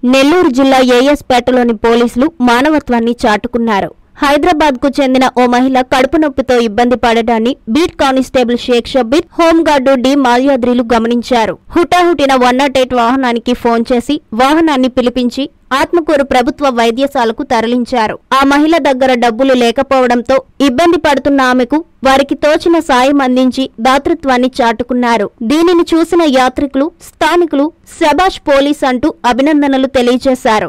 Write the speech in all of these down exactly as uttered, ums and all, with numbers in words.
నెల్లూరు జిల్లా ఏఎస్పేటలోని పోలీసులు మానవత్వాన్ని చాటుకున్నారు. హైదరాబాద్ కు చెందిన ఓ మహిళ కడుపు నొప్పితో ఇబ్బంది పడడాన్ని beat constable Shaik Shabbir, home guard D మాల్యాద్రిలు గమనించారు. హుటాహుటిన వన్ నాట్ ఎయిట్ వాహనానికి ఫోన్ చేసి వాహనాన్ని పిలిపించి ఆత్మకూరు ప్రభుత్వ వైద్యశాలకు తరలించారు. ఆ మహిళ దగ్గర డబ్బులు లేకపోవడంతో ఇబ్బంది పడుతున్న ఆమెకు వారికి తోచిన సాయం అందించి దాతృత్వాన్ని చాటుకున్నారు. దీనిని చూసిన యాత్రికులు, స్థానికులు శబాష్ పోలీస్ అంటూ అభినందనలు తెలియజేశారు.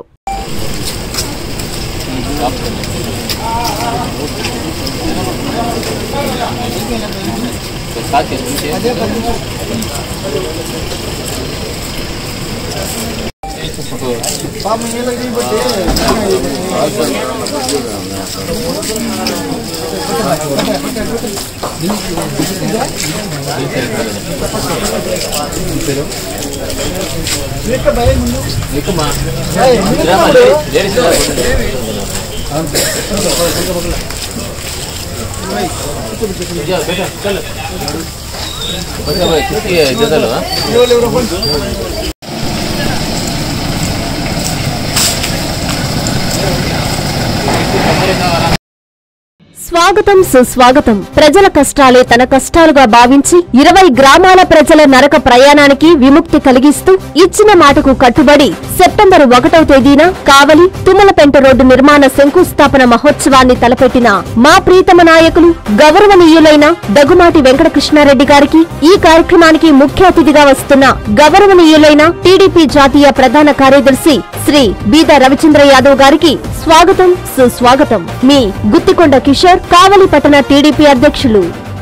స్వాగతం సుస్వాగతం. ప్రజల కష్టాలే తన కష్టాలుగా భావించి ఇరవై గ్రామాల ప్రజల నరక ప్రయాణానికి విముక్తి కలిగిస్తూ ఇచ్చిన మాటకు కట్టుబడి సెప్టెంబర్ ఒకటవ తేదీన కావలి తుమ్మలపెంట రోడ్డు నిర్మాణ శంకుస్థాపన మహోత్సవాన్ని తలపెట్టిన మా ప్రీతమ నాయకులు గౌరవనీయులైన దగుమాటి వెంకటకృష్ణారెడ్డి గారికి, ఈ కార్యక్రమానికి ముఖ్య అతిథిగా వస్తున్న గౌరవనీయులైన టీడీపీ జాతీయ ప్రధాన కార్యదర్శి శ్రీ బీద రవిచంద్ర యాదవ్ గారికి స్వాగతం సుస్వాగతం. మీ గుత్తికొండ కిషోర్, కావలి పట్టణ టీడీపీ అధ్యక్షులు.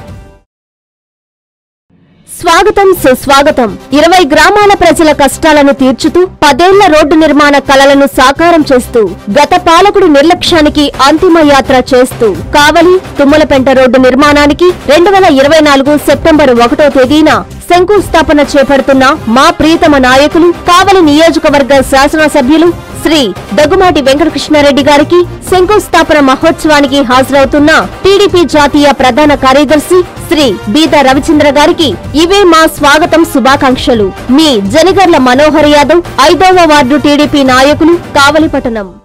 స్వాగతం సుస్వాగతం. ఇరవై గ్రామాల ప్రజల కష్టాలను తీర్చుతూ పదేళ్ల రోడ్డు నిర్మాణ కలలను సాకారం చేస్తూ గత పాలకుడు నిర్లక్ష్యానికి అంతిమ యాత్ర చేస్తూ కావలి తుమ్మలపెంట రోడ్డు నిర్మాణానికి రెండు వేల ఇరవై నాలుగు సెప్టెంబర్ ఒకటో తేదీన శంకుస్థాపన చేపడుతున్న మా ప్రీతమ నాయకులు కావలి నియోజకవర్గ శాసనసభ్యులు శ్రీ దగుమాటి వెంకటకృష్ణారెడ్డి గారికి, శంకుస్థాపన మహోత్సవానికి హాజరవుతున్న టీడీపీ జాతీయ ప్రధాన కార్యదర్శి శ్రీ బీద రవిచంద్ర గారికి ఇవే మా స్వాగతం శుభాకాంక్షలు. మీ జనగర్ల మనోహర్ యాదవ్, ఐదవ వార్డు టీడీపీ నాయకులు, కావలిపట్టణం.